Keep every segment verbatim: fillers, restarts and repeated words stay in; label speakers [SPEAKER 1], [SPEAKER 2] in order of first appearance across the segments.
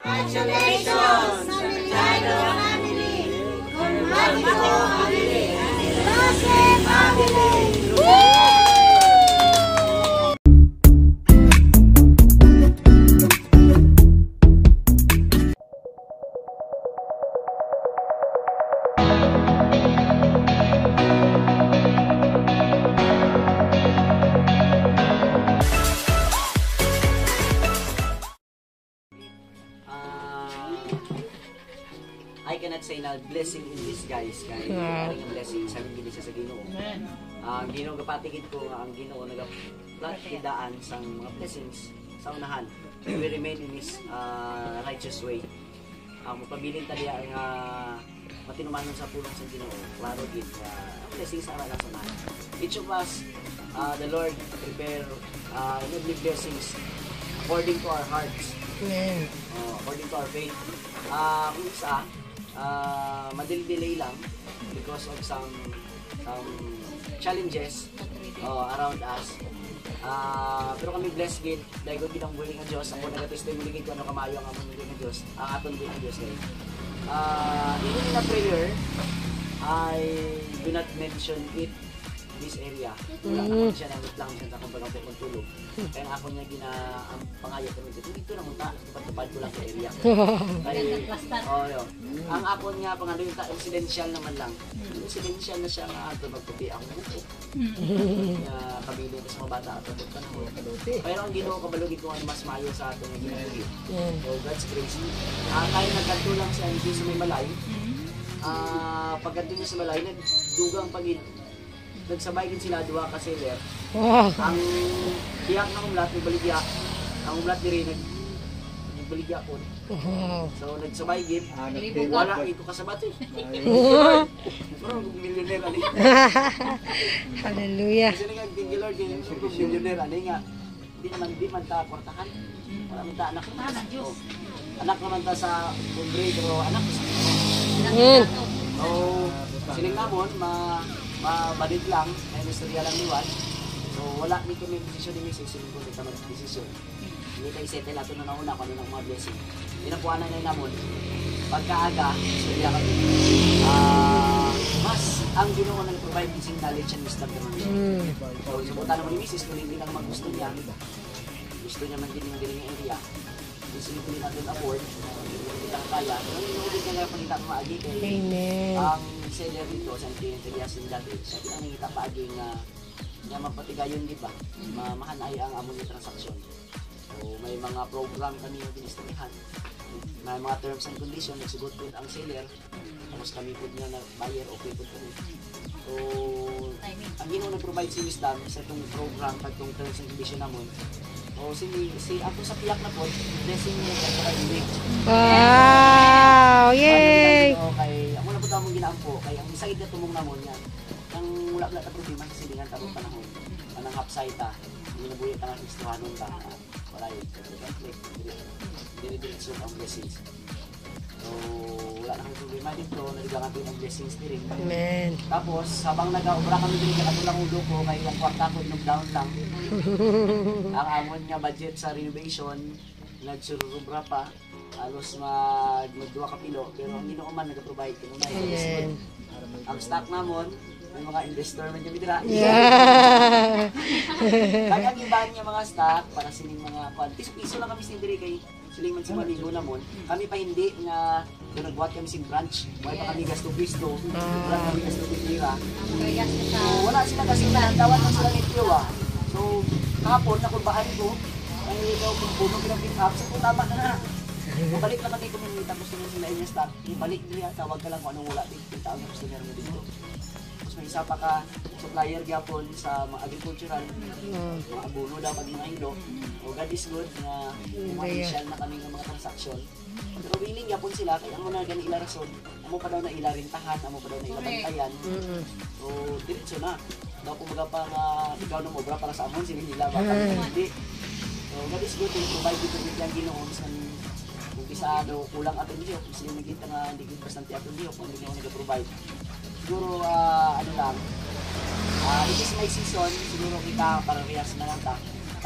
[SPEAKER 1] Congratulations! Santiago family! Congratulations family! Rose family!
[SPEAKER 2] I cannot say na blessing in disguise kay
[SPEAKER 3] Yeah.
[SPEAKER 2] ang blessing sa gini sa Ginoo. Ang Ginoo gapatigid ko nga ang Ginoo nagaplatidaan sa mga blessings sa unahan. We remain in His uh, righteous way. Ang mapabilin taliya nga matinumanon sa pulong sa Ginoo. Klaro gid nga ang blessing sa ara sa unahan. Each of us, uh, the Lord prepare uh, godly blessings according to our hearts.
[SPEAKER 3] Amen.
[SPEAKER 2] Uh, according to our faith. Uh, kung isa, uh, madil-delay lang because of some some challenges uh, around us. Uh, pero kami blessed gid dahil gud ang buhay nga Dios. Ako nagatestimony gid ko ano kamayo ang among buhay nga Dios. Ang aton buhay nga Dios kay. Uh, even in a prayer, I do not mention it this area. Wala mm. naman siya nang lang siya sa kumbaga po tulog. Kaya ako niya gina ang pangayo ko dito. Dito na munta, tupad-tupad ko lang sa area. Kaya oh, yo. Ang ako niya pangano yung residential naman lang. Residential na siya nga ato magputi ang buko. Na kabilo sa mga bata ato punta na mo. Pero ang Ginoo kabalugid ko ang mas maayo sa ato nga ginagawin. So God's grace. Ah, tayo nagkanto lang sa hindi sa may malay. Ah, pagkanto niya sa malay nagdugang pagid nagsabay gid sila duha ka seller.
[SPEAKER 3] Wow.
[SPEAKER 2] Ang tiyak ng umlat ni baligya. Ang umlat diri nag baligya ko.
[SPEAKER 3] Wow.
[SPEAKER 2] So nagsabay gid. Wala ito kasabat eh. Parang millionaire ali.
[SPEAKER 3] Hallelujah.
[SPEAKER 2] Kasi nga thank you Lord din millionaire ani nga. Di naman di man ta kwartahan. Wala man ta anak ng Dios. Anak naman ta sa kumbre pero anak sa
[SPEAKER 3] Amen.
[SPEAKER 2] So sining namon ma mabadid lang, may istorya lang liwan. So wala ni kami desisyon ni Missus Siling ko kita mag-desisyon. Hindi tayo settle nato na nauna kung ano ng mga blessing. Pinapuanan na namon. Pagkaaga, istorya kami. Uh, mas ang Ginoo nang provide using knowledge and wisdom naman. Mm. So subukan naman ni Missus kung hindi lang magusto niya. Gusto niya man din yung diring area. Gusto niya din natin afford. Hindi lang kaya. Pero hindi ulit niya nga pangita maagi kay
[SPEAKER 3] Amen.
[SPEAKER 2] ang seller dito sa Antiyasin dati, siya pinangita paagi nga nga mapatigayon di ba? Mamahanay ang amon ni transaksyon. So may mga program kami yung ginistoryahan. May mga terms and conditions nagsugot pud ang seller. Tapos kami pud nga na buyer okay pud kami. So ang Ginoo nag-provide si wisdom sa itong program pagtong terms and conditions namon. O si si ako sa piyak na po, blessing niya sa kay
[SPEAKER 3] Wow! Yay!
[SPEAKER 2] Okay, ako na po tamong ginaampo kay ang side na tumong namon niya. Nang wala wala ta problema sa silingan tarong panahon. Anang upside ta, ginabuhi ta ng istruhanon ta. Wala yun, conflict. Dire-diretso ang blessings. So wala na kang problema dito, naligangan din ang blessings din.
[SPEAKER 3] Amen.
[SPEAKER 2] Tapos habang nag-aobra kami diri katulang ulo ko kay ang kwarta ko nog down lang. Ang amon nga budget sa renovation nagsurubra pa halos mag magduwa ka pilo pero ang Ginoo man nag-provide kuno na
[SPEAKER 3] Amen.
[SPEAKER 2] ang stock namon may mga investor man kami dira.
[SPEAKER 3] Yeah.
[SPEAKER 2] Kaya ang iban nga mga stock para sining mga kwan piso-piso lang kami sin diri kay siling man si Maligo namon kami pa hindi nga do nagbuhat kami sing branch may pa kami gasto pisto wala kami gasto pira. So wala sila kasi tawad man sila nito ah. So kahapon nakurbaan ko ay daw kung puno pinag-pick up so tama na na. Balik naman tayo kung may tapos naman sila yung start. Balik niya, tawag ka lang kung anong wala dito. Tawag na customer mo dito. Tapos may isa pa ka supplier gyapon sa mga agricultural. Mga abono daw pag mga hilo. O God is good na umainsyal na kami ng mga transaksyon. Pero willing gyapon sila kaya ang mga gani ila rason. Amo pa daw na ila rintahan, amo pa daw na ila bantayan. So diretso na. Daw kumaga pa nga ikaw na obra para sa amon sila nila baka hindi. So God is good to provide dito with yung Ginoo sa bisa daw kulang aton diyo kung sila nakita nga hindi gid bastante aton diyo kung hindi mo nag-provide. Siguro uh, ano lang uh, it is my season siguro kita para riyas na lang ta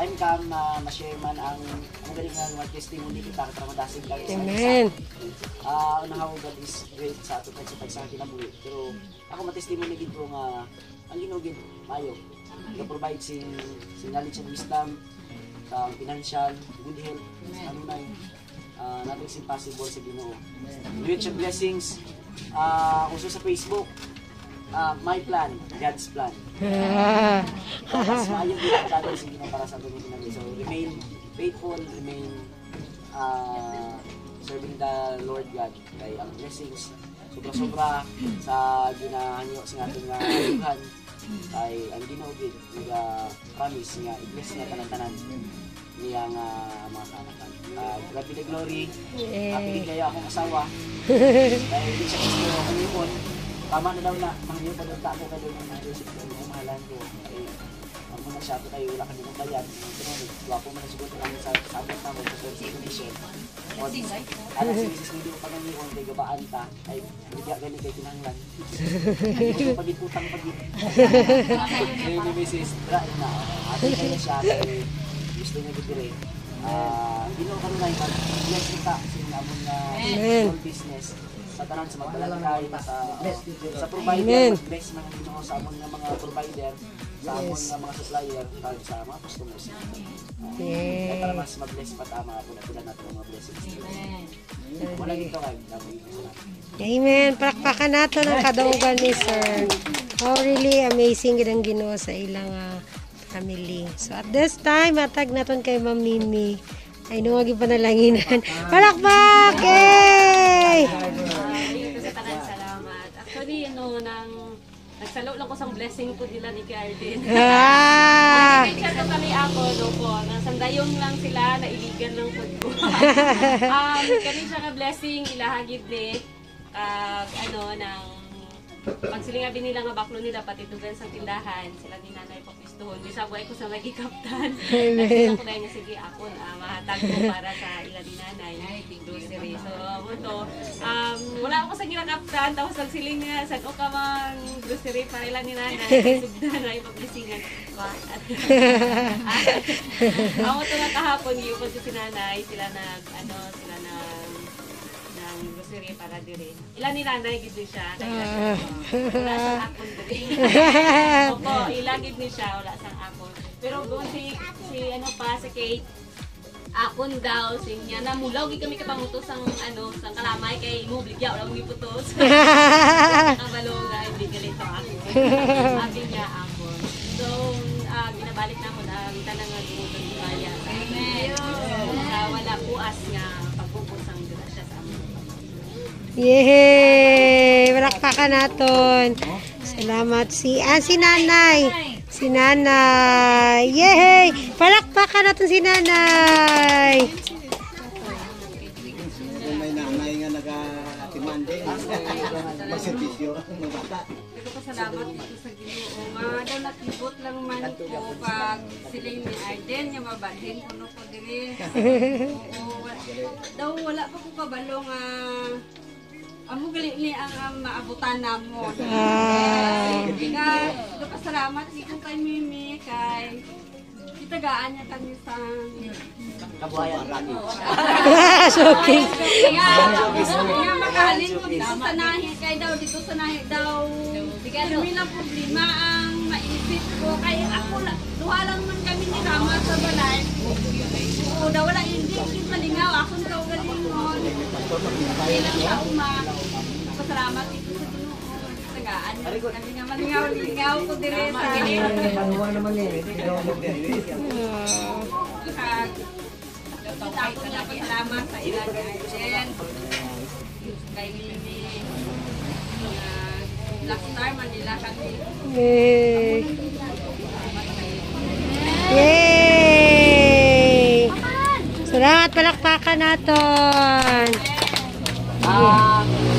[SPEAKER 2] time come na ma-share man ang ang galing nga mga testimony kita katong dasig kay sa
[SPEAKER 3] Amen.
[SPEAKER 2] Ah, uh, how God is great sa ato sa sa kinabuhi. Pero ako ma-testimony gid ko nga ang Ginoo gid mayo. Ga-provide sing sing knowledge and wisdom sa financial, good health, ano na uh, nothing is impossible sa Ginoo. Rich of blessings. Ah, uh, uso sa Facebook. Uh, my plan, God's plan. Mas maayong ginagawa sa Ginoo para sa ating ginagawa. So remain faithful, remain uh, serving the Lord God. Kay ang blessings sobra-sobra sa ginahangyo sa ating uh, luhan. Kay ang Ginoo gid nga promise nga i-bless niya tanan-tanan niya nga mga kanakan. Uh, grabe the glory. Happy kayo akong asawa. Dahil di siya gusto kanimon. Tama na daw na, mahal pa doon ako kayo ng mga resip ko, yung mahalan ko. Ay, ang muna siya, tayo wala kami ng bayad. Ito mo, ako muna siguro namin sa sabot na mo, sa first condition. Alam si Missus Hindi mo pa nang yun, kay gabaan ta, ay, bigya gani kay kinanglan. Hindi mo pagitutang pagit. Kaya ni Missus Dra, na, ate kayo siya, kay gusto niya gitire. Ah, hindi mo kanunay, mag-bless kita, sinamon na small business. Sa tanan sa magbalangkay sa sa provider, bless man ang Ginoo sa amon nga mga provider, sa amon nga mga supplier, kag sa mga customers. Kaya para mas mag-bless pa tama ako na pila natin mga blessings. Wala dito kay
[SPEAKER 3] Amen. Palakpakan nato ng kadaugan ni Sir. Oh, really amazing gid ang Ginoo sa ilang uh, family. So at this time, matag naton kay Ma'am Mimi. Ay, nung wagi panalanginan. Palakpak! Yay!
[SPEAKER 4] Salamat. Actually, ano, nang nagsalo lang ko sa blessing ko nila ni Arden.
[SPEAKER 3] Ah!
[SPEAKER 4] Nag-chat ko kami ako, no po. Nasandayong lang sila, nailigan lang po ko. um, kami siya nga blessing, ilahagid ni, uh, ano, ng pag sila nga binila nga baklo nila patitugan sa tindahan, sila ni nanay papistuhon. Bisa buhay ko sa lagi kaptan. Amen. Ako dahil nga sige ako na mahatag ko para sa ila ni nanay grocery. So, ito, um, wala ako sa gira kaptan, tapos nagsiling nga, saan ko ka mang grocery para ila ni nanay, sugda na yung paglisingan. Ako ito nga kahapon, yung pag si nanay, sila nag, ano, sila nag, grocery para dire. Ilan ni nanay gid ni siya. Wala sa akon dire. Opo, ilan gid ni siya wala sa akon. Pero doon si si ano pa si Kate akon daw sinya na mulaw gid kami kapangutos ang ano sang kalamay kay mo bligya wala mo giputos. Kabalo nga hindi galito ako. Sabi niya akon. So uh, binabalik na mo na kita na nga gumuton di baya. Amen. Uh, wala puas nga pagpupos ang grasya sa amin.
[SPEAKER 3] Yay! Palakpakan naton. Salamat si ah, si Nanay. Si Nanay. Yay! Palakpakan naton si Nanay.
[SPEAKER 5] May nanay nga nag-atimande. Magservisyo ng bata.
[SPEAKER 4] Salamat dito sa Ginoo nga daw natibot lang man ko pag siling ni Arden nga mabalhin kuno ko diri. Oo, daw wala pa ko kabalo nga amo gali ni ang um, maabutan namo. Ah. Nga, pasalamat ni ko kay Mimi kay kitagaan niya kami sa
[SPEAKER 2] kabuhayan lagi.
[SPEAKER 3] Shopping.
[SPEAKER 4] Nga makahalin mo dito sa nahi kay daw dito sa nahi daw. Kami lang problema ang maisip ko kay ako duha lang man kami ni Rama sa balay. Oo, daw wala hindi hindi malingaw ako daw galingon. Ilang sa uma. Pasalamat ito sa Ginoo. Tagaan. Kami nga malingaw-lingaw ko dire sa
[SPEAKER 5] Panuwa naman eh.
[SPEAKER 4] Ako nga pasalamat sa ilan Arden. Kay Mimi. Last time Manila kami.
[SPEAKER 3] Yay! Yay! Salamat, palakpakan naton.
[SPEAKER 2] Ah,